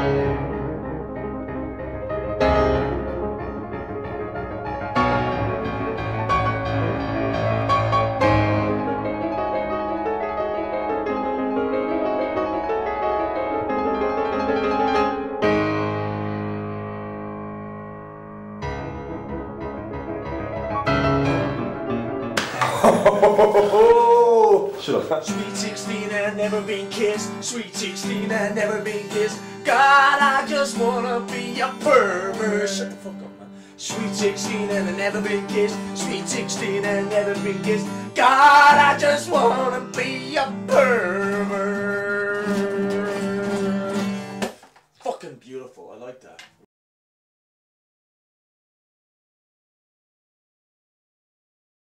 Shut up. Sweet 16 and never been kissed. Sweet 16 and never been kissed. God, I just wanna be a pervert. Shut the fuck up, man. Sweet 16 and I never been kissed. Sweet 16 and never been kissed. God, I just wanna be a pervert.